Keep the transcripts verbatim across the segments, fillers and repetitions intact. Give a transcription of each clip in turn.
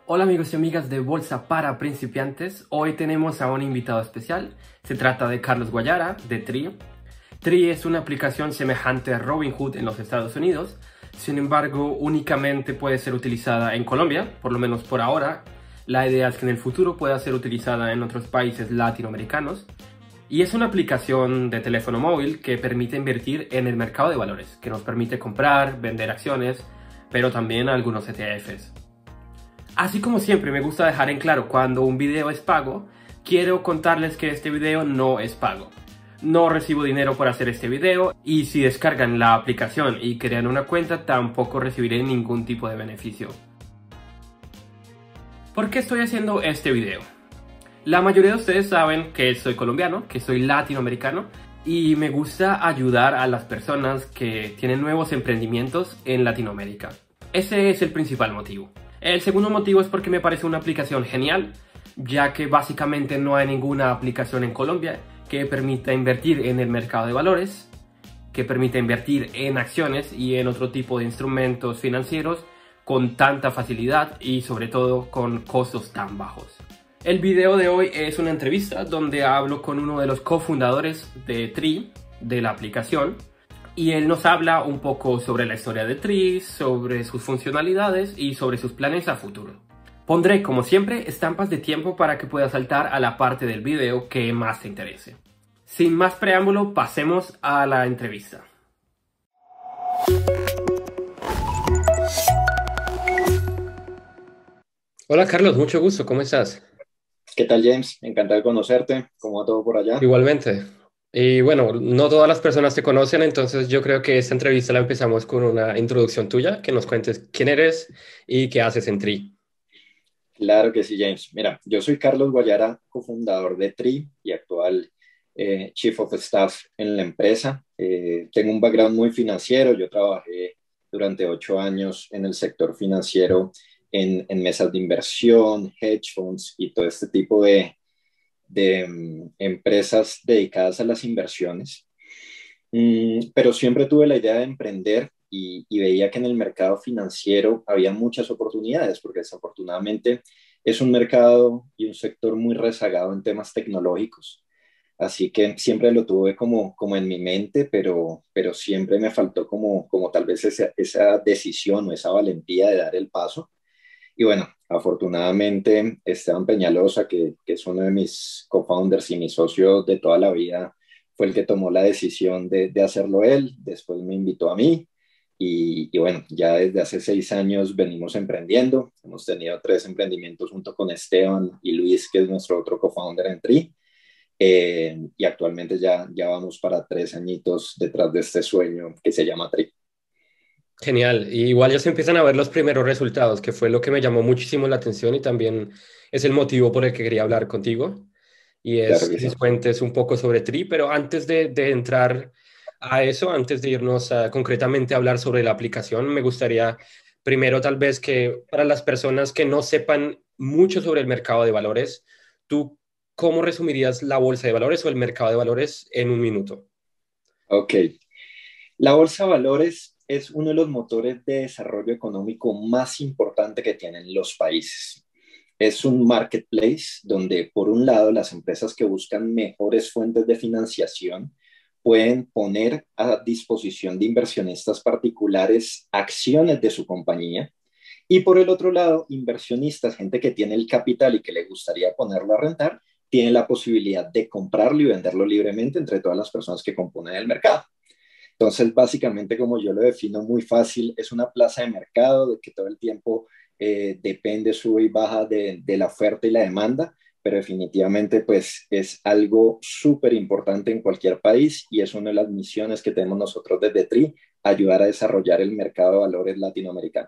Hola amigos y amigas de Bolsa para Principiantes. Hoy tenemos a un invitado especial. Se trata de Carlos Guayara, de Tree. Tree es una aplicación semejante a Robinhood en los Estados Unidos. Sin embargo, únicamente puede ser utilizada en Colombia, por lo menos por ahora. La idea es que en el futuro pueda ser utilizada en otros países latinoamericanos. Y es una aplicación de teléfono móvil que permite invertir en el mercado de valores, que nos permite comprar, vender acciones, pero también algunos E T Fs. Así como siempre me gusta dejar en claro cuando un video es pago, quiero contarles que este video no es pago. No recibo dinero por hacer este video y si descargan la aplicación y crean una cuenta tampoco recibiré ningún tipo de beneficio. ¿Por qué estoy haciendo este video? La mayoría de ustedes saben que soy colombiano, que soy latinoamericano y me gusta ayudar a las personas que tienen nuevos emprendimientos en Latinoamérica. Ese es el principal motivo. El segundo motivo es porque me parece una aplicación genial, ya que básicamente no hay ninguna aplicación en Colombia que permita invertir en el mercado de valores, que permita invertir en acciones y en otro tipo de instrumentos financieros con tanta facilidad y sobre todo con costos tan bajos. El video de hoy es una entrevista donde hablo con uno de los cofundadores de Tree, de la aplicación, y él nos habla un poco sobre la historia de Tree, sobre sus funcionalidades y sobre sus planes a futuro. Pondré, como siempre, estampas de tiempo para que puedas saltar a la parte del video que más te interese. Sin más preámbulo, pasemos a la entrevista. Hola Carlos, mucho gusto, ¿cómo estás? ¿Qué tal, James? Encantado de conocerte. ¿Cómo va todo por allá? Igualmente. Y bueno, no todas las personas te conocen, entonces yo creo que esta entrevista la empezamos con una introducción tuya, que nos cuentes quién eres y qué haces en Tree. Claro que sí, James. Mira, yo soy Carlos Guayara, cofundador de Tree y actual eh, Chief of Staff en la empresa. Eh, tengo un background muy financiero. Yo trabajé durante ocho años en el sector financiero, en, en mesas de inversión, hedge funds y todo este tipo de, de um, empresas dedicadas a las inversiones. Mm, pero siempre tuve la idea de emprender y, y veía que en el mercado financiero había muchas oportunidades, porque desafortunadamente es un mercado y un sector muy rezagado en temas tecnológicos. Así que siempre lo tuve como, como en mi mente, pero, pero siempre me faltó como, como tal vez esa, esa decisión o esa valentía de dar el paso. Y bueno, afortunadamente Esteban Peñalosa, que, que es uno de mis co-founders y mi socio de toda la vida, fue el que tomó la decisión de, de hacerlo él. Después me invitó a mí y, y, bueno, ya desde hace seis años venimos emprendiendo. Hemos tenido tres emprendimientos junto con Esteban y Luis, que es nuestro otro co-founder en Tree. Eh, y actualmente ya, ya vamos para tres añitos detrás de este sueño que se llama Tree. Genial. Y igual ya se empiezan a ver los primeros resultados, que fue lo que me llamó muchísimo la atención y también es el motivo por el que quería hablar contigo. Y Claro es que que sí. nos cuentes un poco sobre Tree, pero antes de, de entrar a eso, antes de irnos a, concretamente a hablar sobre la aplicación, me gustaría primero tal vez que para las personas que no sepan mucho sobre el mercado de valores, ¿tú cómo resumirías la bolsa de valores o el mercado de valores en un minuto? Ok. La bolsa de valores es uno de los motores de desarrollo económico más importante que tienen los países. Es un marketplace donde, por un lado, las empresas que buscan mejores fuentes de financiación pueden poner a disposición de inversionistas particulares acciones de su compañía. Y por el otro lado, inversionistas, gente que tiene el capital y que le gustaría ponerlo a rentar, tienen la posibilidad de comprarlo y venderlo libremente entre todas las personas que componen el mercado. Entonces, básicamente, como yo lo defino muy fácil, es una plaza de mercado de que todo el tiempo eh, depende, sube y baja de, de la oferta y la demanda, pero definitivamente pues es algo súper importante en cualquier país y es una de las misiones que tenemos nosotros desde Tree, ayudar a desarrollar el mercado de valores latinoamericano.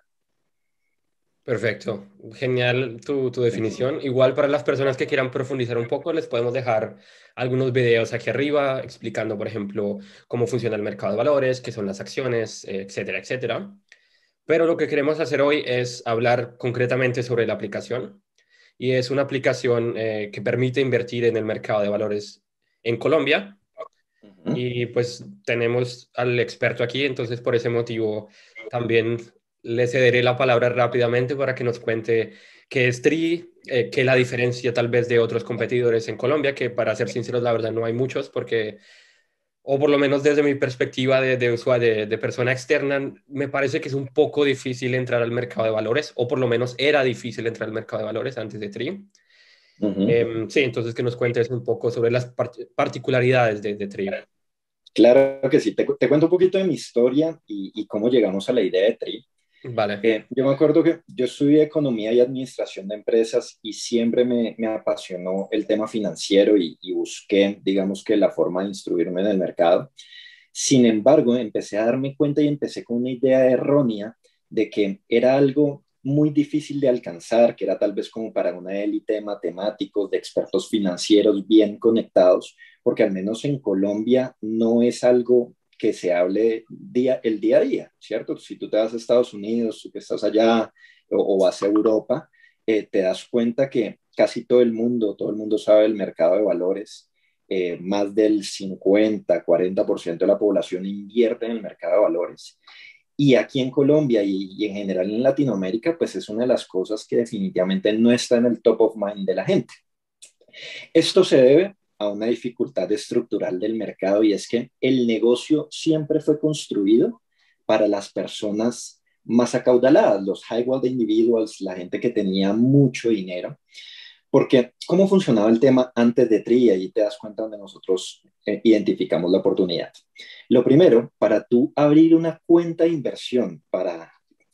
Perfecto, genial tu, tu Uh -huh. definición. Igual para las personas que quieran profundizar un poco, les podemos dejar algunos videos aquí arriba explicando, por ejemplo, cómo funciona el mercado de valores, qué son las acciones, eh, etcétera, etcétera. Pero lo que queremos hacer hoy es hablar concretamente sobre la aplicación. Y es una aplicación eh, que permite invertir en el mercado de valores en Colombia. Uh -huh. Y pues tenemos al experto aquí, entonces por ese motivo también le cederé la palabra rápidamente para que nos cuente qué es Tri, eh, qué es la diferencia tal vez de otros competidores en Colombia, que para ser sinceros, la verdad no hay muchos, porque, o por lo menos desde mi perspectiva de, de usuario, de, de persona externa, me parece que es un poco difícil entrar al mercado de valores, o por lo menos era difícil entrar al mercado de valores antes de Tri. Ujú. Eh, sí, entonces que nos cuentes un poco sobre las part particularidades de, de Tri. Claro que sí, te, cu- te cuento un poquito de mi historia y, y cómo llegamos a la idea de Tri. Vale. Eh, yo me acuerdo que yo estudié economía y administración de empresas y siempre me, me apasionó el tema financiero y, y busqué, digamos que la forma de instruirme en el mercado. Sin embargo, empecé a darme cuenta y empecé con una idea errónea de que era algo muy difícil de alcanzar, que era tal vez como para una élite de matemáticos, de expertos financieros bien conectados, porque al menos en Colombia no es algo que se hable día, el día a día, ¿cierto? Si tú te vas a Estados Unidos, tú que estás allá o, o vas a Europa, eh, te das cuenta que casi todo el mundo, todo el mundo sabe el mercado de valores. Eh, más del cincuenta, cuarenta por ciento de la población invierte en el mercado de valores. Y aquí en Colombia y, y en general en Latinoamérica, pues es una de las cosas que definitivamente no está en el top of mind de la gente. Esto se debe a una dificultad estructural del mercado y es que el negocio siempre fue construido para las personas más acaudaladas, los high wealth individuals, la gente que tenía mucho dinero. Porque, ¿cómo funcionaba el tema antes de Tri? Y ahí te das cuenta donde nosotros eh, identificamos la oportunidad. Lo primero, para tú abrir una cuenta de inversión para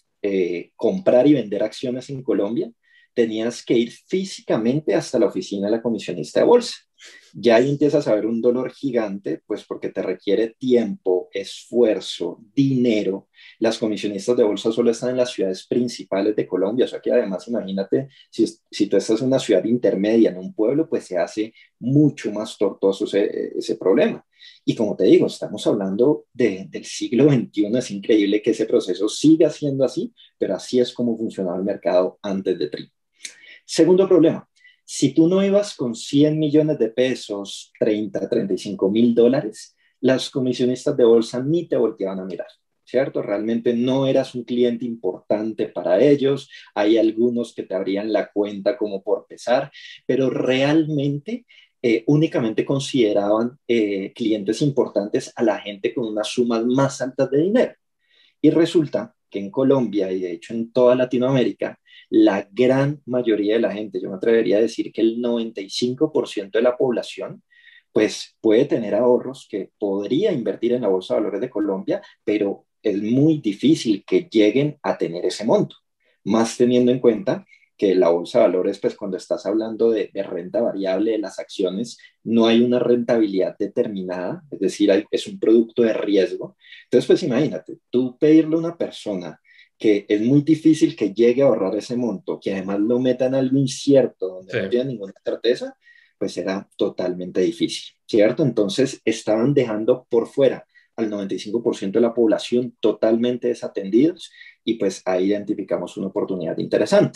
eh, comprar y vender acciones en Colombia, tenías que ir físicamente hasta la oficina de la comisionista de bolsa. Ya ahí empiezas a ver un dolor gigante, pues porque te requiere tiempo, esfuerzo, dinero. Las comisionistas de bolsa solo están en las ciudades principales de Colombia, o sea que además imagínate, si, si tú estás en una ciudad intermedia, en un pueblo, pues se hace mucho más tortuoso ese, ese problema. Y como te digo, estamos hablando de, del siglo veintiuno, es increíble que ese proceso siga siendo así, pero así es como funcionaba el mercado antes de Tri. Segundo problema, si tú no ibas con cien millones de pesos, treinta, treinta y cinco mil dólares, las comisionistas de bolsa ni te volteaban a mirar, ¿cierto? Realmente no eras un cliente importante para ellos. Hay algunos que te abrían la cuenta como por pesar, pero realmente eh, únicamente consideraban eh, clientes importantes a la gente con unas sumas más altas de dinero. Y resulta que en Colombia y de hecho en toda Latinoamérica, la gran mayoría de la gente, yo me atrevería a decir que el noventa y cinco por ciento de la población, pues puede tener ahorros que podría invertir en la Bolsa de Valores de Colombia, pero es muy difícil que lleguen a tener ese monto, más teniendo en cuenta que la bolsa de valores, pues cuando estás hablando de, de renta variable de las acciones, no hay una rentabilidad determinada, es decir, hay, es un producto de riesgo. Entonces, pues imagínate, tú pedirle a una persona que es muy difícil que llegue a ahorrar ese monto, que además lo meta en algo incierto, donde Sí. no tiene ninguna certeza, pues era totalmente difícil, ¿cierto? Entonces estaban dejando por fuera al noventa y cinco por ciento de la población totalmente desatendidos y pues ahí identificamos una oportunidad interesante.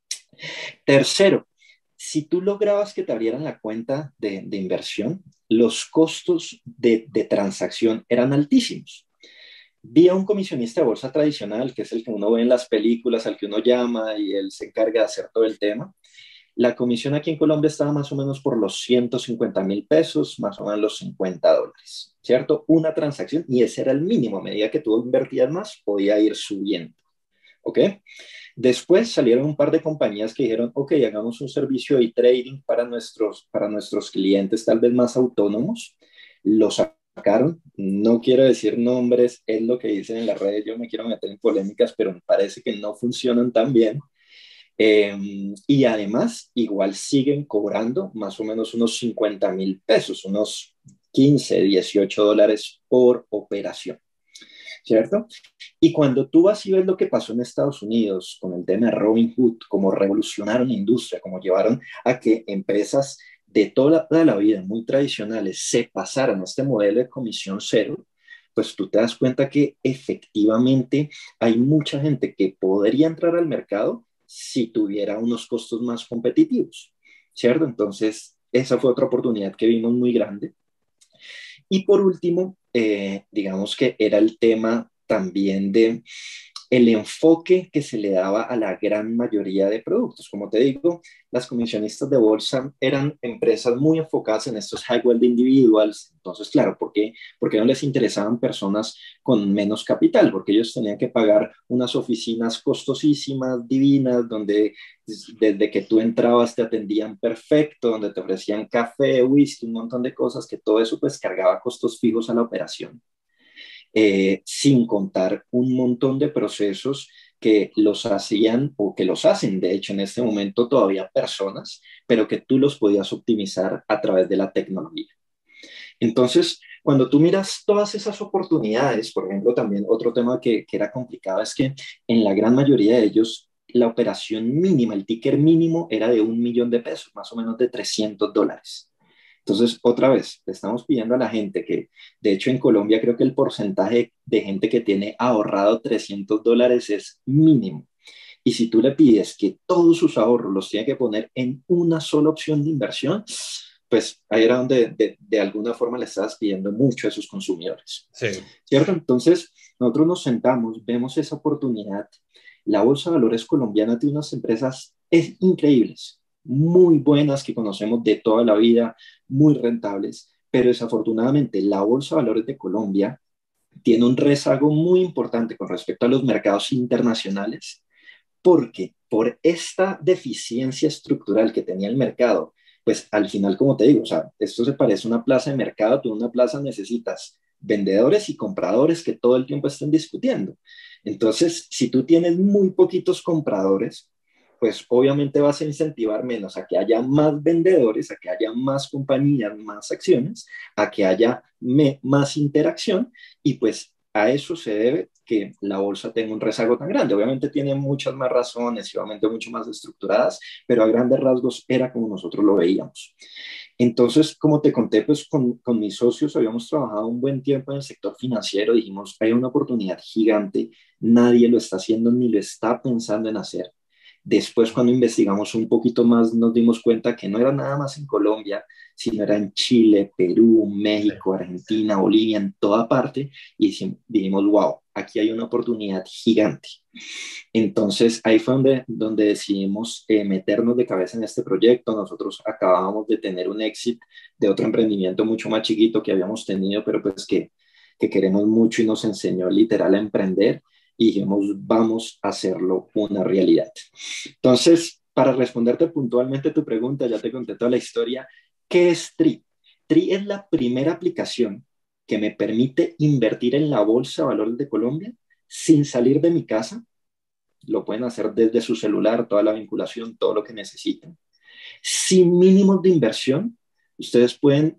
Tercero, si tú lograbas que te abrieran la cuenta de, de inversión, los costos de, de transacción eran altísimos. Vi a un comisionista de bolsa tradicional, que es el que uno ve en las películas, al que uno llama y él se encarga de hacer todo el tema. La comisión aquí en Colombia estaba más o menos por los ciento cincuenta mil pesos, más o menos los cincuenta dólares, ¿cierto? Una transacción y ese era el mínimo. A medida que tú invertías más, podía ir subiendo, ¿ok? Después salieron un par de compañías que dijeron, ok, hagamos un servicio de trading para nuestros, para nuestros clientes tal vez más autónomos. Lo sacaron, no quiero decir nombres, es lo que dicen en las redes, yo me quiero meter en polémicas, pero me parece que no funcionan tan bien. Eh, y además, igual siguen cobrando más o menos unos cincuenta mil pesos, unos quince, dieciocho dólares por operación, ¿cierto? Y cuando tú vas y ves lo que pasó en Estados Unidos con el tema de Robinhood, cómo revolucionaron la industria, cómo llevaron a que empresas de toda la vida muy tradicionales se pasaran a este modelo de comisión cero, pues tú te das cuenta que efectivamente hay mucha gente que podría entrar al mercado si tuviera unos costos más competitivos, ¿cierto? Entonces, esa fue otra oportunidad que vimos muy grande. Y por último, eh, digamos que era el tema también de el enfoque que se le daba a la gran mayoría de productos. Como te digo, las comisionistas de bolsa eran empresas muy enfocadas en estos high wealth individuals. Entonces, claro, ¿por qué? Porque no les interesaban personas con menos capital, porque ellos tenían que pagar unas oficinas costosísimas, divinas, donde desde que tú entrabas te atendían perfecto, donde te ofrecían café, whisky, un montón de cosas, que todo eso pues cargaba costos fijos a la operación. Eh, sin contar un montón de procesos que los hacían o que los hacen, de hecho, en este momento todavía personas, pero que tú los podías optimizar a través de la tecnología. Entonces, cuando tú miras todas esas oportunidades, por ejemplo, también otro tema que, que era complicado es que en la gran mayoría de ellos, la operación mínima, el ticker mínimo era de un millón de pesos, más o menos de trescientos dólares. Entonces, otra vez, le estamos pidiendo a la gente que, de hecho, en Colombia creo que el porcentaje de gente que tiene ahorrado trescientos dólares es mínimo. Y si tú le pides que todos sus ahorros los tiene que poner en una sola opción de inversión, pues ahí era donde de, de alguna forma le estás pidiendo mucho a sus consumidores. Sí. ¿Cierto? Entonces, nosotros nos sentamos, vemos esa oportunidad. La Bolsa de Valores colombiana tiene unas empresas es, increíbles, muy buenas que conocemos de toda la vida, muy rentables, pero desafortunadamente la Bolsa de Valores de Colombia tiene un rezago muy importante con respecto a los mercados internacionales, porque por esta deficiencia estructural que tenía el mercado, pues al final, como te digo, o sea, esto se parece a una plaza de mercado, tú en una plaza necesitas vendedores y compradores que todo el tiempo estén discutiendo. Entonces, si tú tienes muy poquitos compradores, pues obviamente vas a incentivar menos a que haya más vendedores, a que haya más compañías, más acciones, a que haya me, más interacción y pues a eso se debe que la bolsa tenga un rezago tan grande. Obviamente tiene muchas más razones y obviamente mucho más estructuradas, pero a grandes rasgos era como nosotros lo veíamos. Entonces, como te conté, pues con, con mis socios habíamos trabajado un buen tiempo en el sector financiero, dijimos, hay una oportunidad gigante, nadie lo está haciendo ni lo está pensando en hacer. Después, cuando investigamos un poquito más, nos dimos cuenta que no era nada más en Colombia, sino era en Chile, Perú, México, Argentina, Bolivia, en toda parte, y dijimos, wow, aquí hay una oportunidad gigante. Entonces, ahí fue donde, donde decidimos eh, meternos de cabeza en este proyecto. Nosotros acabábamos de tener un éxito de otro emprendimiento mucho más chiquito que habíamos tenido, pero pues que, que queremos mucho y nos enseñó literal a emprender y dijimos, vamos a hacerlo una realidad. Entonces, para responderte puntualmente tu pregunta, ya te conté toda la historia. ¿Qué es Tri? Tri es la primera aplicación que me permite invertir en la Bolsa de Valores de Colombia sin salir de mi casa. Lo pueden hacer desde su celular, toda la vinculación, todo lo que necesiten. Sin mínimos de inversión, ustedes pueden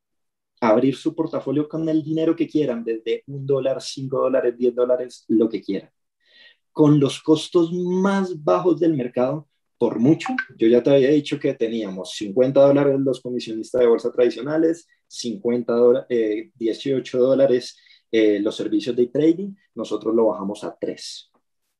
abrir su portafolio con el dinero que quieran, desde un dólar, cinco dólares, diez dólares, lo que quieran. Con los costos más bajos del mercado, por mucho, yo ya te había dicho que teníamos cincuenta dólares los comisionistas de bolsa tradicionales, cincuenta dólares, eh, dieciocho dólares eh, los servicios de trading, nosotros lo bajamos a tres.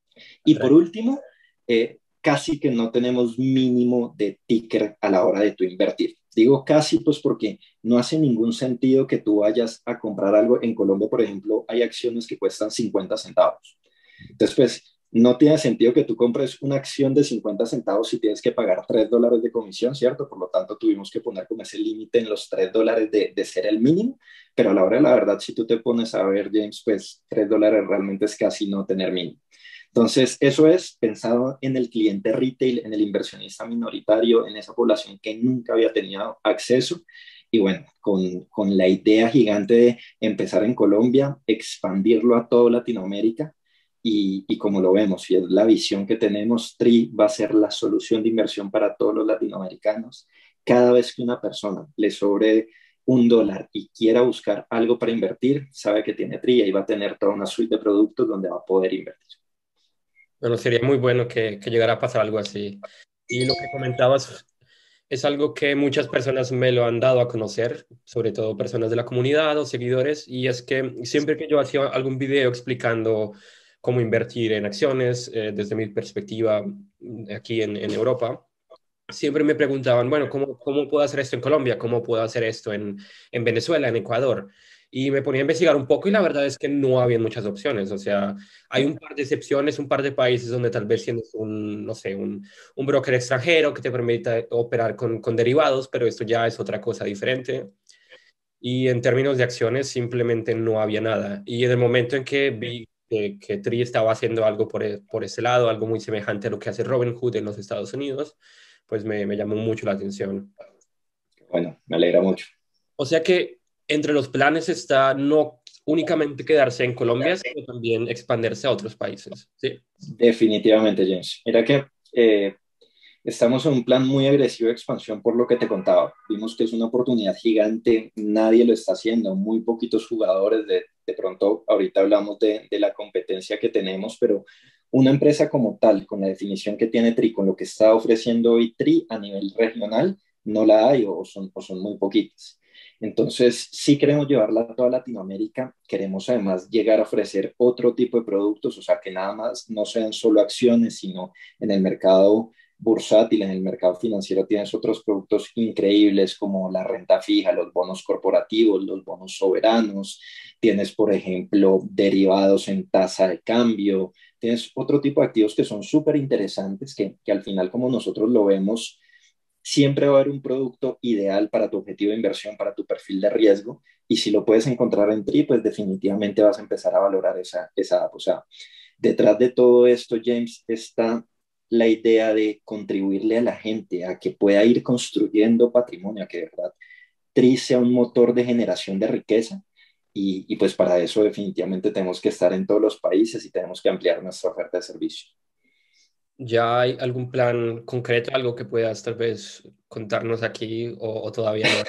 Y por último, eh, casi que no tenemos mínimo de ticker a la hora de tu invertir. Digo casi pues porque no hace ningún sentido que tú vayas a comprar algo. En Colombia, por ejemplo, hay acciones que cuestan cincuenta centavos. Entonces, pues, no tiene sentido que tú compres una acción de cincuenta centavos si tienes que pagar tres dólares de comisión, ¿cierto? Por lo tanto, tuvimos que poner como ese límite en los tres dólares de, de ser el mínimo, pero a la hora de la verdad, si tú te pones a ver, James, pues tres dólares realmente es casi no tener mínimo. Entonces, eso es pensado en el cliente retail, en el inversionista minoritario, en esa población que nunca había tenido acceso. Y bueno, con, con la idea gigante de empezar en Colombia, expandirlo a toda Latinoamérica. Y, y como lo vemos, y es la visión que tenemos, Tri va a ser la solución de inversión para todos los latinoamericanos. Cada vez que una persona le sobre un dólar y quiera buscar algo para invertir, sabe que tiene Tri y va a tener toda una suite de productos donde va a poder invertir. Bueno, sería muy bueno que, que llegara a pasar algo así. Y lo que comentabas es algo que muchas personas me lo han dado a conocer, sobre todo personas de la comunidad o seguidores, y es que siempre que yo hacía algún video explicando cómo invertir en acciones eh, desde mi perspectiva aquí en, en Europa, siempre me preguntaban, bueno, ¿cómo, cómo puedo hacer esto en Colombia? ¿Cómo puedo hacer esto en, en Venezuela, en Ecuador? Y me ponía a investigar un poco y la verdad es que no había muchas opciones. O sea, hay un par de excepciones, un par de países donde tal vez tienes un, no sé, un, un broker extranjero que te permita operar con, con derivados, pero esto ya es otra cosa diferente. Y en términos de acciones simplemente no había nada. Y en el momento en que vi que, que Tree estaba haciendo algo por, e- por ese lado, algo muy semejante a lo que hace Robinhood en los Estados Unidos, pues me, me llamó mucho la atención. Bueno, me alegra mucho. O sea que entre los planes está no únicamente quedarse en Colombia, sino también expandirse a otros países. ¿Sí? Definitivamente, James. Mira que eh, estamos en un plan muy agresivo de expansión por lo que te contaba. Vimos que es una oportunidad gigante, nadie lo está haciendo, muy poquitos jugadores. De, de pronto, ahorita hablamos de, de la competencia que tenemos, pero una empresa como tal, con la definición que tiene Tri, con lo que está ofreciendo hoy Tri a nivel regional, no la hay o son, o son muy poquitas. Entonces, sí queremos llevarla a toda Latinoamérica, queremos además llegar a ofrecer otro tipo de productos, o sea, que nada más no sean solo acciones, sino en el mercado bursátil, en el mercado financiero tienes otros productos increíbles como la renta fija, los bonos corporativos, los bonos soberanos, tienes, por ejemplo, derivados en tasa de cambio, tienes otro tipo de activos que son súper interesantes, que, que al final, como nosotros lo vemos, siempre va a haber un producto ideal para tu objetivo de inversión, para tu perfil de riesgo, y si lo puedes encontrar en Tri, pues definitivamente vas a empezar a valorar esa, esa app. O sea, detrás de todo esto, James, está la idea de contribuirle a la gente a que pueda ir construyendo patrimonio, a que de verdad Tri sea un motor de generación de riqueza. Y, y pues para eso definitivamente tenemos que estar en todos los países y tenemos que ampliar nuestra oferta de servicios. ¿Ya hay algún plan concreto, algo que puedas tal vez contarnos aquí o, o todavía no?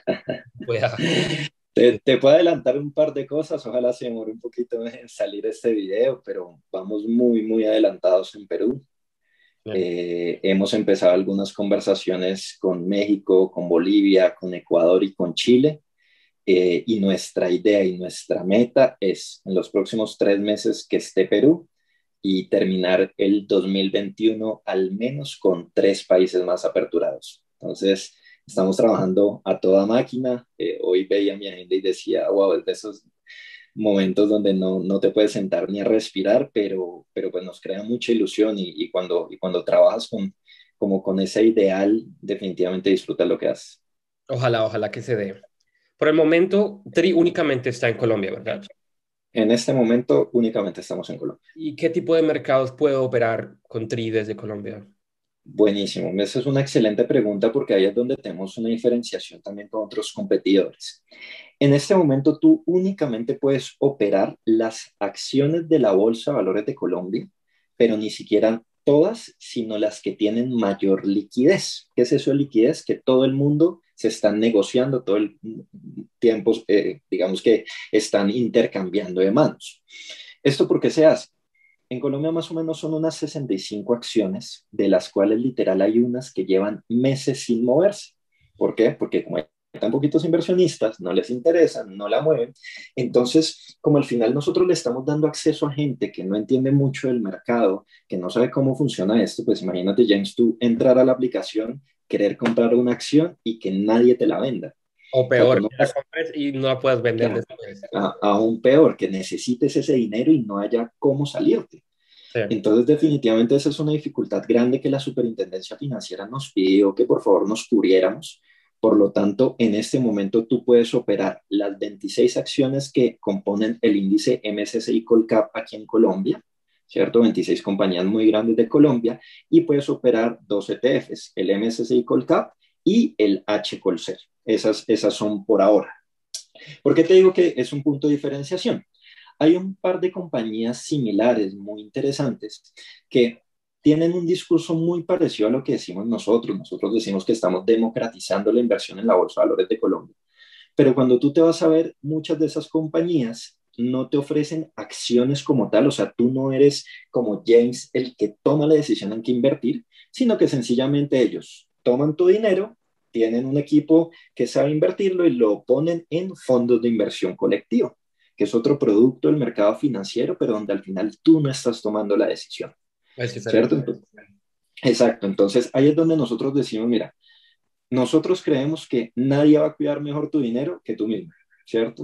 Pueda. Te, te puedo adelantar un par de cosas, ojalá se demore un poquito en salir este video, pero vamos muy, muy adelantados en Perú. Bien. Eh, hemos empezado algunas conversaciones con México, con Bolivia, con Ecuador y con Chile. Eh, y nuestra idea y nuestra meta es en los próximos tres meses que esté Perú y terminar el dos mil veintiuno al menos con tres países más aperturados. Entonces, estamos trabajando a toda máquina. Eh, hoy veía mi agenda y decía, wow, es de esos momentos donde no, no te puedes sentar ni a respirar, pero, pero pues nos crea mucha ilusión y, y, cuando, y cuando trabajas con, como con ese ideal, definitivamente disfrutas lo que haces. Ojalá, ojalá que se dé. Por el momento, Tri únicamente está en Colombia, ¿verdad? En este momento únicamente estamos en Colombia. ¿Y qué tipo de mercados puede operar con Tri desde Colombia? Buenísimo. Esa es una excelente pregunta porque ahí es donde tenemos una diferenciación también con otros competidores. En este momento tú únicamente puedes operar las acciones de la Bolsa de Valores de Colombia, pero ni siquiera todas, sino las que tienen mayor liquidez. ¿Qué es eso de liquidez? Que todo el mundo se está negociando todo el tiempo, eh, digamos que están intercambiando de manos. ¿Esto por qué se hace? En Colombia más o menos son unas sesenta y cinco acciones, de las cuales literal hay unas que llevan meses sin moverse. ¿Por qué? Porque como hay tan poquitos inversionistas, no les interesa, no la mueven. Entonces, como al final nosotros le estamos dando acceso a gente que no entiende mucho del mercado, que no sabe cómo funciona esto, pues imagínate, James, tú entrar a la aplicación, querer comprar una acción y que nadie te la venda. O O sea, tú peor, no que la vas, compres y no la puedas vender claro, después. a, aún peor, que necesites ese dinero y no haya cómo salirte. Sí. Entonces, definitivamente esa es una dificultad grande que la Superintendencia Financiera nos pidió que por favor nos cubriéramos. Por lo tanto, en este momento tú puedes operar las veintiséis acciones que componen el índice M S C I Colcap aquí en Colombia, ¿cierto? veintiséis compañías muy grandes de Colombia y puedes operar dos E T Fs, el M S C I Colcap y el H Colser. Esas, esas son por ahora. ¿Por qué te digo que es un punto de diferenciación? Hay un par de compañías similares muy interesantes que tienen un discurso muy parecido a lo que decimos nosotros. Nosotros decimos que estamos democratizando la inversión en la Bolsa de Valores de Colombia. Pero cuando tú te vas a ver, muchas de esas compañías no te ofrecen acciones como tal, o sea, tú no eres como James el que toma la decisión en qué invertir, sino que sencillamente ellos toman tu dinero, tienen un equipo que sabe invertirlo y lo ponen en fondos de inversión colectivo, que es otro producto del mercado financiero, pero donde al final tú no estás tomando la decisión, Es diferente. ¿cierto? Entonces, exacto, entonces ahí es donde nosotros decimos, mira, nosotros creemos que nadie va a cuidar mejor tu dinero que tú mismo, ¿cierto?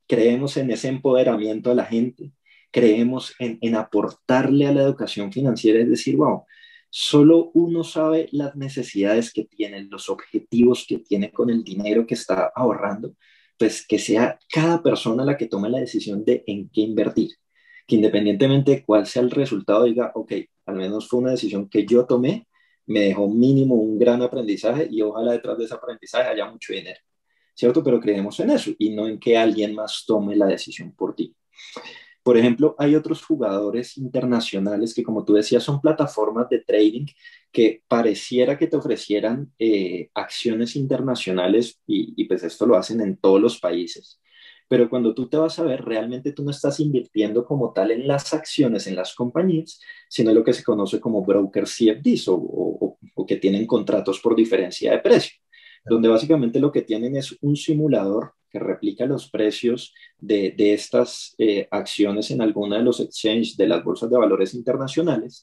creemos en ese empoderamiento a la gente, creemos en, en aportarle a la educación financiera, es decir, wow, solo uno sabe las necesidades que tiene, los objetivos que tiene con el dinero que está ahorrando, pues que sea cada persona la que tome la decisión de en qué invertir, que independientemente de cuál sea el resultado, diga, ok, al menos fue una decisión que yo tomé, me dejó mínimo un gran aprendizaje y ojalá detrás de ese aprendizaje haya mucho dinero, ¿cierto? Pero creemos en eso y no en que alguien más tome la decisión por ti. Por ejemplo, hay otros jugadores internacionales que, como tú decías, son plataformas de trading que pareciera que te ofrecieran eh, acciones internacionales y, y pues esto lo hacen en todos los países. Pero cuando tú te vas a ver, realmente tú no estás invirtiendo como tal en las acciones, en las compañías, sino en lo que se conoce como broker C F Ds o, o, o que tienen contratos por diferencia de precio, donde básicamente lo que tienen es un simulador que replica los precios de, de estas eh, acciones en alguna de los exchanges de las bolsas de valores internacionales.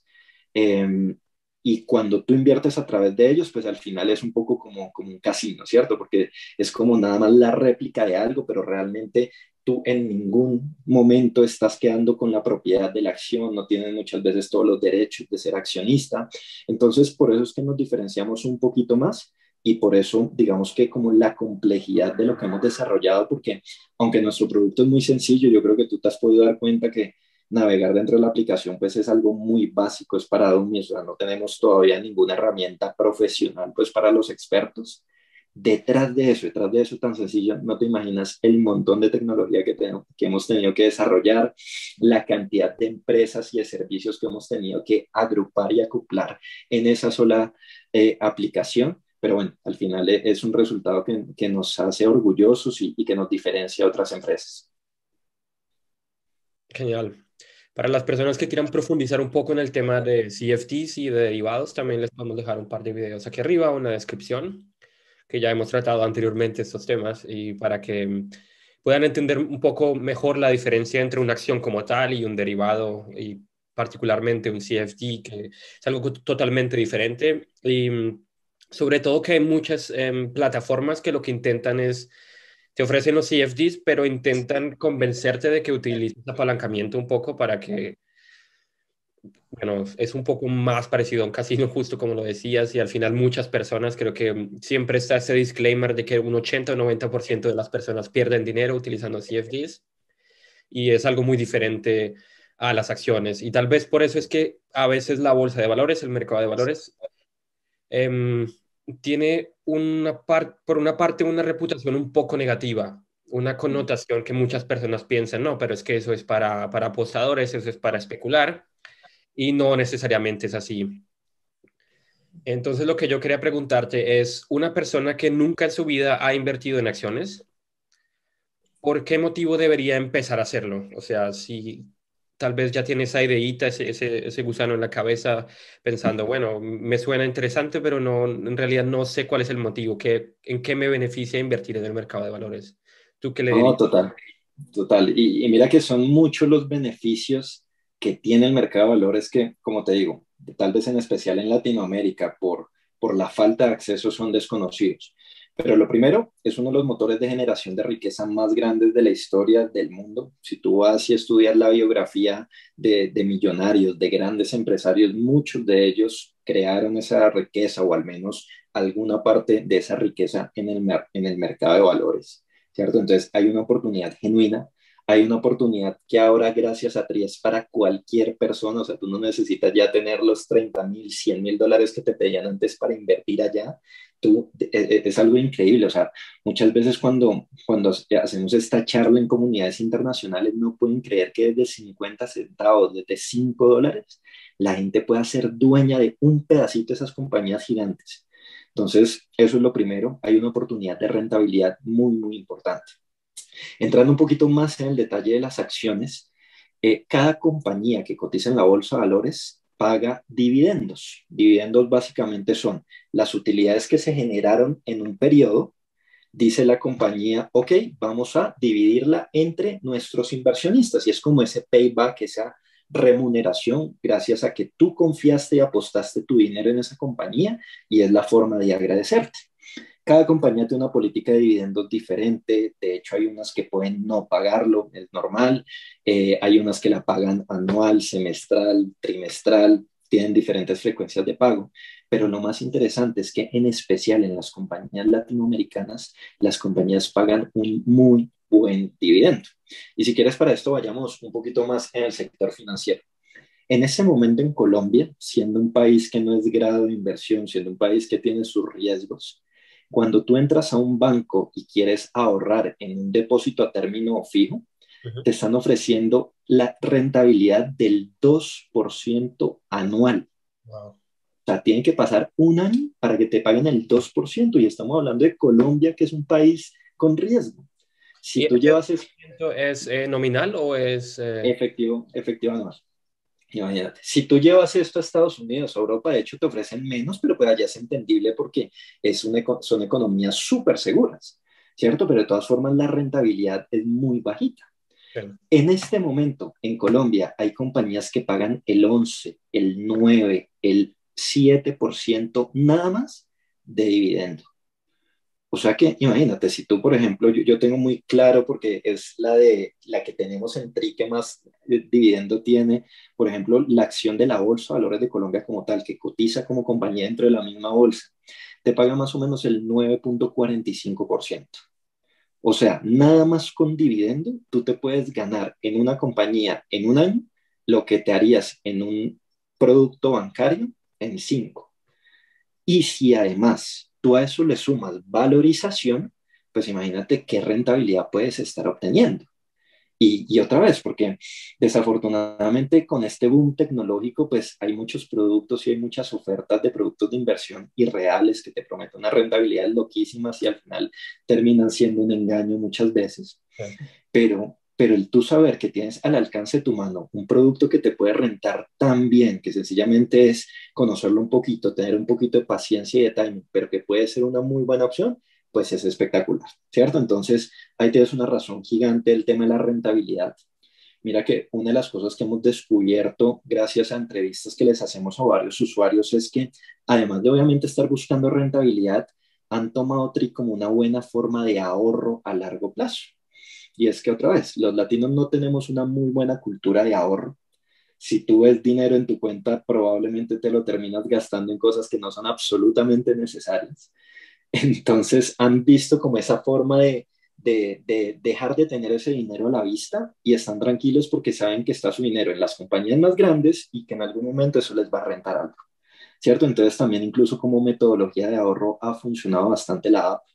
Eh, y cuando tú inviertes a través de ellos, pues al final es un poco como, como un casino, ¿cierto? Porque es como nada más la réplica de algo, pero realmente tú en ningún momento estás quedando con la propiedad de la acción, no tienes muchas veces todos los derechos de ser accionista. Entonces, por eso es que nos diferenciamos un poquito más y por eso, digamos que como la complejidad de lo que hemos desarrollado, porque aunque nuestro producto es muy sencillo, yo creo que tú te has podido dar cuenta que navegar dentro de la aplicación pues es algo muy básico, es para dummies, o sea, no tenemos todavía ninguna herramienta profesional pues para los expertos. Detrás de eso, detrás de eso tan sencillo, no te imaginas el montón de tecnología que, tenemos, que hemos tenido que desarrollar, la cantidad de empresas y de servicios que hemos tenido que agrupar y acoplar en esa sola eh, aplicación. Pero bueno, al final es un resultado que, que nos hace orgullosos y, y que nos diferencia de otras empresas. Genial. Para las personas que quieran profundizar un poco en el tema de C F Ds y de derivados, también les podemos dejar un par de videos aquí arriba o en la descripción, que ya hemos tratado anteriormente estos temas y para que puedan entender un poco mejor la diferencia entre una acción como tal y un derivado y particularmente un C F D, que es algo totalmente diferente. Y sobre todo que hay muchas eh, plataformas que lo que intentan es, te ofrecen los C F Ds, pero intentan convencerte de que utilices apalancamiento un poco para que, bueno, es un poco más parecido a un casino, justo como lo decías, y al final muchas personas, creo que siempre está ese disclaimer de que un ochenta o noventa por ciento de las personas pierden dinero utilizando C F Ds, y es algo muy diferente a las acciones. Y tal vez por eso es que a veces la bolsa de valores, el mercado de valores, eh, tiene una par por una parte una reputación un poco negativa, una connotación que muchas personas piensan, no, pero es que eso es para, para apostadores, eso es para especular, y no necesariamente es así. Entonces lo que yo quería preguntarte es, una persona que nunca en su vida ha invertido en acciones, ¿por qué motivo debería empezar a hacerlo? O sea, si tal vez ya tiene esa ideita, ese, ese, ese gusano en la cabeza, pensando, bueno, me suena interesante, pero no, en realidad no sé cuál es el motivo, qué, en qué me beneficia invertir en el mercado de valores. ¿Tú qué le No, dirías? total, total. Y, y mira que son muchos los beneficios que tiene el mercado de valores que, como te digo, tal vez en especial en Latinoamérica, por, por la falta de acceso son desconocidos. Pero lo primero es uno de los motores de generación de riqueza más grandes de la historia del mundo. Si tú vas y estudias la biografía de, de millonarios, de grandes empresarios, muchos de ellos crearon esa riqueza o al menos alguna parte de esa riqueza en el, en el mercado de valores. ¿Cierto? Entonces hay una oportunidad genuina, hay una oportunidad que ahora gracias a Tri es para cualquier persona, o sea, tú no necesitas ya tener los treinta mil, cien mil dólares que te pedían antes para invertir allá, tú, es, es algo increíble, o sea, muchas veces cuando, cuando hacemos esta charla en comunidades internacionales no pueden creer que desde cincuenta centavos, desde cinco dólares, la gente pueda ser dueña de un pedacito de esas compañías gigantes. Entonces, eso es lo primero. Hay una oportunidad de rentabilidad muy, muy importante. Entrando un poquito más en el detalle de las acciones, eh, cada compañía que cotiza en la bolsa de valores paga dividendos. Dividendos básicamente son las utilidades que se generaron en un periodo. Dice la compañía, ok, vamos a dividirla entre nuestros inversionistas y es como ese payback, esa remuneración gracias a que tú confiaste y apostaste tu dinero en esa compañía y es la forma de agradecerte. Cada compañía tiene una política de dividendos diferente, de hecho hay unas que pueden no pagarlo, es normal, eh, hay unas que la pagan anual, semestral, trimestral, tienen diferentes frecuencias de pago, pero lo más interesante es que en especial en las compañías latinoamericanas, las compañías pagan un muy buen dividendo. Y si quieres para esto vayamos un poquito más en el sector financiero. En ese momento en Colombia, siendo un país que no es grado de inversión, siendo un país que tiene sus riesgos, cuando tú entras a un banco y quieres ahorrar en un depósito a término fijo, Ujú. te están ofreciendo la rentabilidad del dos por ciento anual. Wow. O sea, tienen que pasar un año para que te paguen el dos por ciento y estamos hablando de Colombia, que es un país con riesgo. ¿Y Si tú ese llevas es rendimiento es eh, nominal o es...? eh, efectivo, efectivo anual. Imagínate, si tú llevas esto a Estados Unidos, a Europa, de hecho te ofrecen menos, pero pues allá es entendible porque es una, son economías súper seguras, ¿cierto? Pero de todas formas la rentabilidad es muy bajita. sí. En este momento, en Colombia, hay compañías que pagan el once, el nueve, el siete por ciento nada más de dividendo. O sea que imagínate, si tú, por ejemplo, yo, yo tengo muy claro porque es la de la que tenemos en Tri que más eh, dividendo tiene, por ejemplo, la acción de la Bolsa de Valores de Colombia como tal, que cotiza como compañía dentro de la misma bolsa, te paga más o menos el nueve punto cuarenta y cinco por ciento. O sea, nada más con dividendo, tú te puedes ganar en una compañía en un año lo que te harías en un producto bancario en cinco. Y si además tú a eso le sumas valorización, pues imagínate qué rentabilidad puedes estar obteniendo. Y, y otra vez, porque desafortunadamente con este boom tecnológico, pues hay muchos productos y hay muchas ofertas de productos de inversión irreales que te prometen una rentabilidad loquísimas y al final terminan siendo un engaño muchas veces. Sí. Pero, pero el tú saber que tienes al alcance de tu mano un producto que te puede rentar tan bien, que sencillamente es conocerlo un poquito, tener un poquito de paciencia y de timing, pero que puede ser una muy buena opción, pues es espectacular, ¿cierto? Entonces, ahí tienes una razón gigante del tema de la rentabilidad. Mira que una de las cosas que hemos descubierto gracias a entrevistas que les hacemos a varios usuarios es que, además de obviamente estar buscando rentabilidad, han tomado Tri como una buena forma de ahorro a largo plazo. Y es que otra vez, los latinos no tenemos una muy buena cultura de ahorro. Si tú ves dinero en tu cuenta, probablemente te lo terminas gastando en cosas que no son absolutamente necesarias. Entonces han visto como esa forma de, de, de dejar de tener ese dinero a la vista y están tranquilos porque saben que está su dinero en las compañías más grandes y que en algún momento eso les va a rentar algo, ¿cierto? Entonces también incluso como metodología de ahorro ha funcionado bastante la app.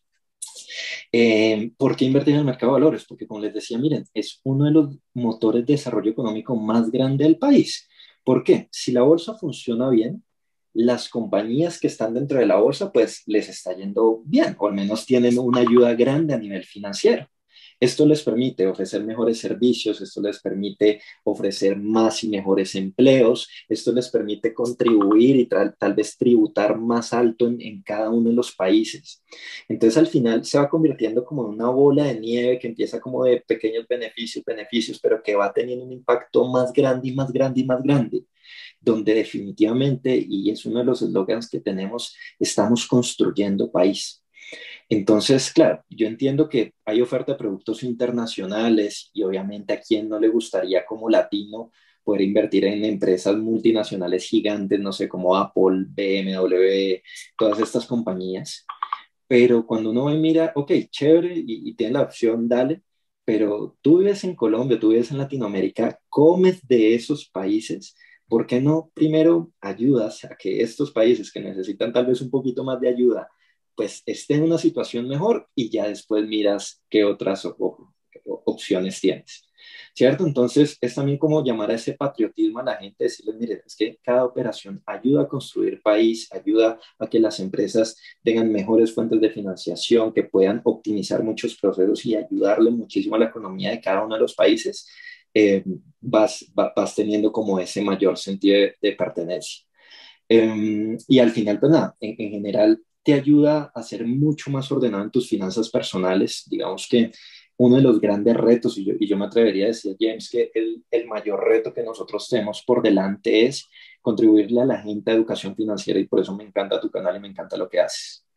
Eh, ¿Por qué invertir en el mercado de valores? Porque como les decía, miren, es uno de los motores de desarrollo económico más grande del país. ¿Por qué? Si la bolsa funciona bien, las compañías que están dentro de la bolsa, pues les está yendo bien, o al menos tienen una ayuda grande a nivel financiero. Esto les permite ofrecer mejores servicios, esto les permite ofrecer más y mejores empleos, esto les permite contribuir y tal, tal vez tributar más alto en, en cada uno de los países. Entonces al final se va convirtiendo como en una bola de nieve que empieza como de pequeños beneficios, beneficios, pero que va teniendo un impacto más grande y más grande y más grande, donde definitivamente, y es uno de los eslogans que tenemos, estamos construyendo país. Entonces, claro, yo entiendo que hay oferta de productos internacionales y obviamente a quién no le gustaría como latino poder invertir en empresas multinacionales gigantes, no sé, como Apple, B M W, todas estas compañías. Pero cuando uno ve, mira, ok, chévere, y, y tiene la opción, dale, pero tú vives en Colombia, tú vives en Latinoamérica, comes de esos países, ¿por qué no primero ayudas a que estos países que necesitan tal vez un poquito más de ayuda, pues estén en una situación mejor y ya después miras qué otras o- o- opciones tienes? ¿Cierto? Entonces es también como llamar a ese patriotismo a la gente, decirles, mire, es que cada operación ayuda a construir país, ayuda a que las empresas tengan mejores fuentes de financiación, que puedan optimizar muchos procesos y ayudarle muchísimo a la economía de cada uno de los países, eh, vas, va, vas teniendo como ese mayor sentido de, de pertenencia. Eh, y al final, pues nada, en, en general te ayuda a ser mucho más ordenado en tus finanzas personales. Digamos que uno de los grandes retos, y yo, y yo me atrevería a decir, James, que el, el mayor reto que nosotros tenemos por delante es contribuirle a la gente a educación financiera y por eso me encanta tu canal y me encanta lo que haces.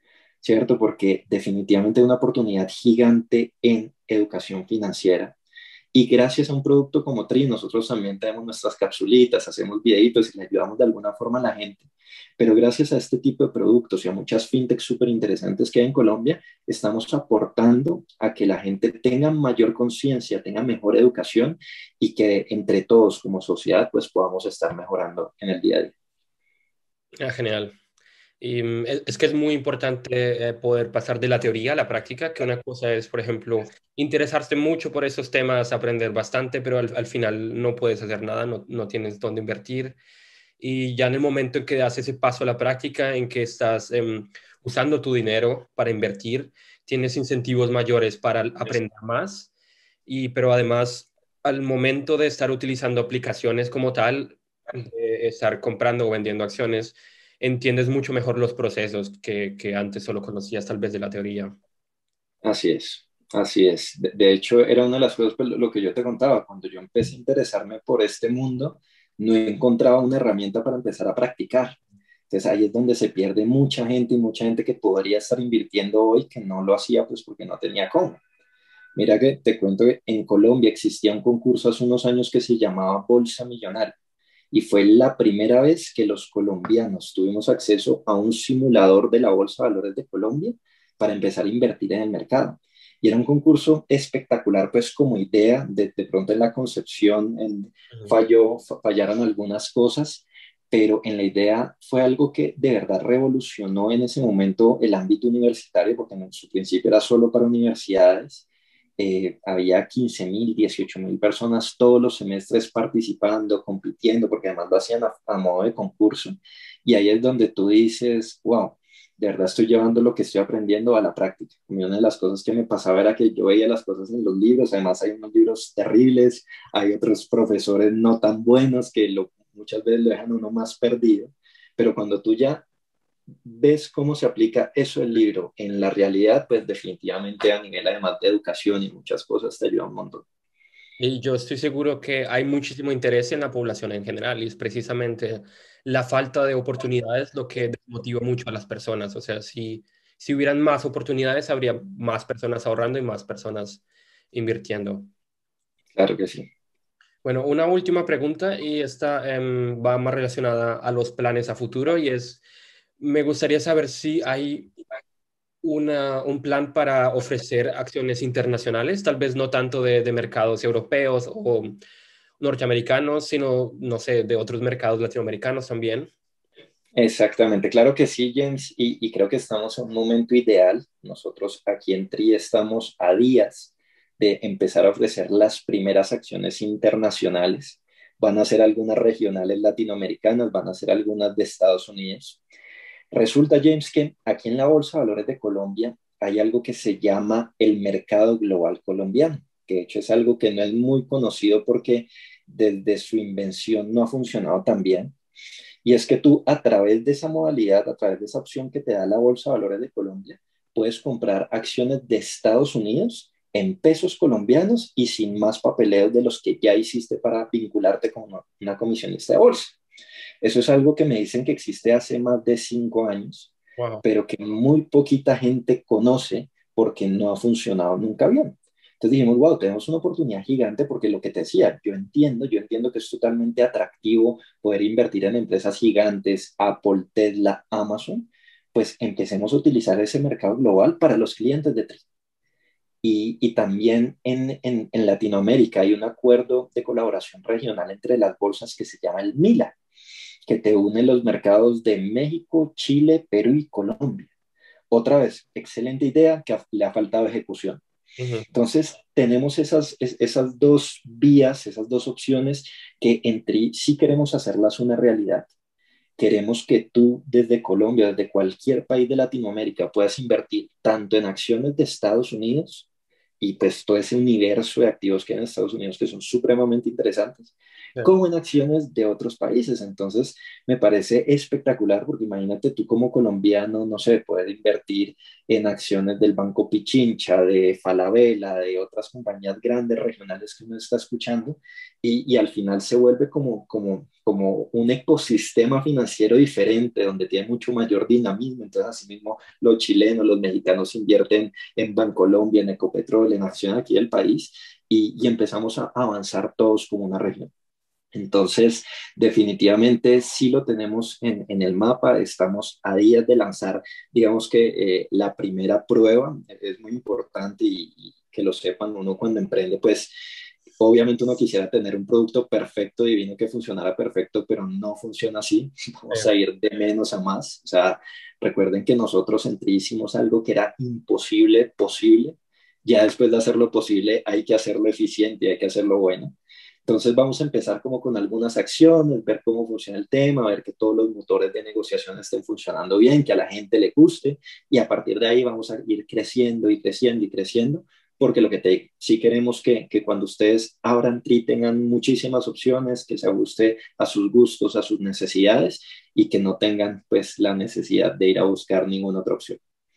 ¿cierto? Porque definitivamente hay una oportunidad gigante en educación financiera. Y gracias a un producto como Tri, nosotros también tenemos nuestras capsulitas, hacemos videitos y le ayudamos de alguna forma a la gente. Pero gracias a este tipo de productos y a muchas fintechs súper interesantes que hay en Colombia, estamos aportando a que la gente tenga mayor conciencia, tenga mejor educación y que entre todos como sociedad pues podamos estar mejorando en el día a día. Ah, genial. Y mm, es, es que es muy importante eh, poder pasar de la teoría a la práctica, que una cosa es, por ejemplo, interesarse mucho por esos temas, aprender bastante, pero al, al final no puedes hacer nada, no, no tienes dónde invertir. Y ya en el momento en que das ese paso a la práctica, en que estás em, usando tu dinero para invertir, tienes incentivos mayores para aprender más. Y, pero además, al momento de estar utilizando aplicaciones como tal, de estar comprando o vendiendo acciones, entiendes mucho mejor los procesos que, que antes solo conocías tal vez de la teoría. Así es, así es. De, de hecho, era una de las cosas, pues, lo que yo te contaba, cuando yo empecé a interesarme por este mundo, no encontraba una herramienta para empezar a practicar. Entonces ahí es donde se pierde mucha gente y mucha gente que podría estar invirtiendo hoy que no lo hacía pues porque no tenía cómo. Mira que te cuento que en Colombia existía un concurso hace unos años que se llamaba Bolsa Millonaria y fue la primera vez que los colombianos tuvimos acceso a un simulador de la Bolsa de Valores de Colombia para empezar a invertir en el mercado. Y era un concurso espectacular, pues como idea, de, de pronto en la concepción en, falló, fallaron algunas cosas, pero en la idea fue algo que de verdad revolucionó en ese momento el ámbito universitario, porque en su principio era solo para universidades. Eh, había quince mil, dieciocho mil personas todos los semestres participando, compitiendo, porque además lo hacían a, a modo de concurso. Y ahí es donde tú dices, wow, de verdad estoy llevando lo que estoy aprendiendo a la práctica. Y una de las cosas que me pasaba era que yo veía las cosas en los libros, además hay unos libros terribles, hay otros profesores no tan buenos que lo, muchas veces lo dejan uno más perdido, pero cuando tú ya ves cómo se aplica eso del libro en la realidad, pues definitivamente a nivel además de educación y muchas cosas te ayuda un montón. Y yo estoy seguro que hay muchísimo interés en la población en general y es precisamente la falta de oportunidades lo que desmotiva mucho a las personas. O sea, si, si hubieran más oportunidades, habría más personas ahorrando y más personas invirtiendo. Claro que sí. Bueno, una última pregunta y esta em, va más relacionada a los planes a futuro y es, me gustaría saber si hay una, un plan para ofrecer acciones internacionales, tal vez no tanto de, de mercados europeos o norteamericanos, sino, no sé, de otros mercados latinoamericanos también. Exactamente, claro que sí, James, y, y creo que estamos en un momento ideal. Nosotros aquí en Tri estamos a días de empezar a ofrecer las primeras acciones internacionales. Van a ser algunas regionales latinoamericanas, van a ser algunas de Estados Unidos. Resulta, James, que aquí en la Bolsa de Valores de Colombia hay algo que se llama el mercado global colombiano, que de hecho es algo que no es muy conocido porque desde su invención no ha funcionado tan bien. Y es que tú a través de esa modalidad, a través de esa opción que te da la Bolsa de Valores de Colombia, puedes comprar acciones de Estados Unidos en pesos colombianos y sin más papeleos de los que ya hiciste para vincularte con una, una comisionista de bolsa. Eso es algo que me dicen que existe hace más de cinco años, Wow. pero que muy poquita gente conoce porque no ha funcionado nunca bien. Entonces dijimos, wow, tenemos una oportunidad gigante porque lo que te decía, yo entiendo, yo entiendo que es totalmente atractivo poder invertir en empresas gigantes, Apple, Tesla, Amazon, pues empecemos a utilizar ese mercado global para los clientes de Tri. Y, y también en, en, en Latinoamérica hay un acuerdo de colaboración regional entre las bolsas que se llama el MILA, que te une los mercados de México, Chile, Perú y Colombia. Otra vez, excelente idea que le ha faltado ejecución. Ujú. Entonces, tenemos esas, esas dos vías, esas dos opciones que entre sí queremos hacerlas una realidad. Queremos que tú desde Colombia, desde cualquier país de Latinoamérica, puedas invertir tanto en acciones de Estados Unidos y pues todo ese universo de activos que hay en Estados Unidos que son supremamente interesantes, como en acciones de otros países. Entonces, me parece espectacular porque imagínate tú como colombiano, no sé, poder invertir en acciones del Banco Pichincha, de Falabella, de otras compañías grandes regionales que uno está escuchando y, y al final se vuelve como, como, como un ecosistema financiero diferente donde tiene mucho mayor dinamismo. Entonces, asimismo, los chilenos, los mexicanos invierten en Bancolombia, en Ecopetrol, en acciones aquí del país y, y empezamos a avanzar todos como una región. Entonces, definitivamente sí lo tenemos en, en el mapa, estamos a días de lanzar, digamos que eh, la primera prueba, es muy importante y, y que lo sepan uno cuando emprende, pues obviamente uno quisiera tener un producto perfecto, divino, que funcionara perfecto, pero no funciona así, vamos a ir de menos a más, o sea, recuerden que nosotros en Tri hicimos algo que era imposible, posible, ya después de hacerlo posible hay que hacerlo eficiente, hay que hacerlo bueno. Entonces vamos a empezar como con algunas acciones, ver cómo funciona el tema, ver que todos los motores de negociación estén funcionando bien, que a la gente le guste y a partir de ahí vamos a ir creciendo y creciendo y creciendo, porque lo que te, sí queremos que, que cuando ustedes abran Tri tengan muchísimas opciones, que se ajuste a sus gustos, a sus necesidades y que no tengan pues la necesidad de ir a buscar ninguna otra opción.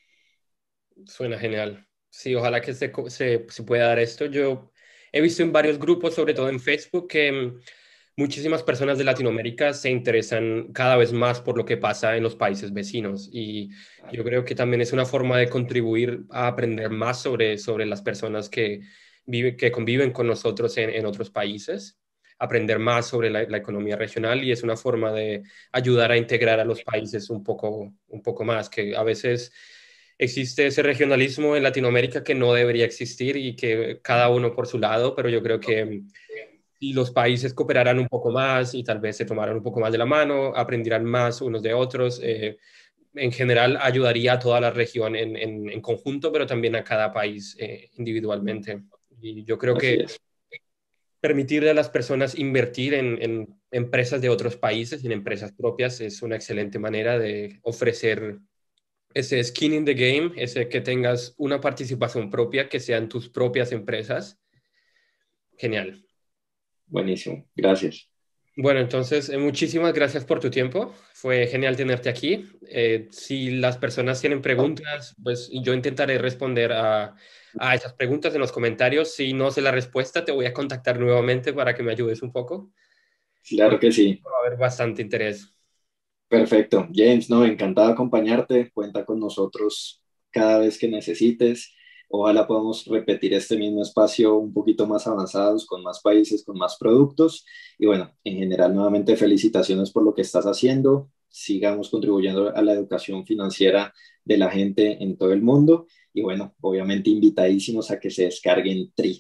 Suena genial. Sí, ojalá que se, se, se pueda dar esto. Yo he visto en varios grupos, sobre todo en Facebook, que mm, muchísimas personas de Latinoamérica se interesan cada vez más por lo que pasa en los países vecinos y yo creo que también es una forma de contribuir a aprender más sobre, sobre las personas que, vive, que conviven con nosotros en, en otros países, aprender más sobre la, la economía regional y es una forma de ayudar a integrar a los países un poco, un poco más, que a veces existe ese regionalismo en Latinoamérica que no debería existir y que cada uno por su lado, pero yo creo que si los países cooperaran un poco más y tal vez se tomaran un poco más de la mano, aprendieran más unos de otros, eh, en general ayudaría a toda la región en, en, en conjunto, pero también a cada país eh, individualmente. Y yo creo Así que es. permitirle a las personas invertir en, en empresas de otros países, en empresas propias, es una excelente manera de ofrecer ese skin in the game, ese que tengas una participación propia, que sean tus propias empresas. Genial. Buenísimo, gracias. Bueno, entonces, eh, muchísimas gracias por tu tiempo. Fue genial tenerte aquí. Eh, si las personas tienen preguntas, pues yo intentaré responder a, a esas preguntas en los comentarios. Si no sé la respuesta, te voy a contactar nuevamente para que me ayudes un poco. Claro que sí. Va a haber bastante interés. Perfecto. James, no, encantado de acompañarte. Cuenta con nosotros cada vez que necesites. Ojalá podamos repetir este mismo espacio un poquito más avanzados, con más países, con más productos. Y bueno, en general, nuevamente felicitaciones por lo que estás haciendo. Sigamos contribuyendo a la educación financiera de la gente en todo el mundo. Y bueno, obviamente invitadísimos a que se descarguen Tri.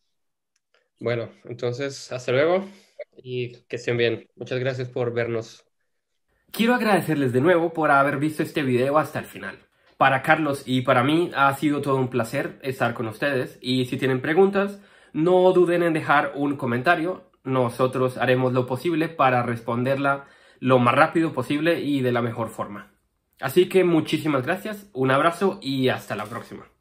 Bueno, entonces, hasta luego y que estén bien. Muchas gracias por vernos. Quiero agradecerles de nuevo por haber visto este video hasta el final. Para Carlos y para mí ha sido todo un placer estar con ustedes y si tienen preguntas, no duden en dejar un comentario. Nosotros haremos lo posible para responderla lo más rápido posible y de la mejor forma. Así que muchísimas gracias, un abrazo y hasta la próxima.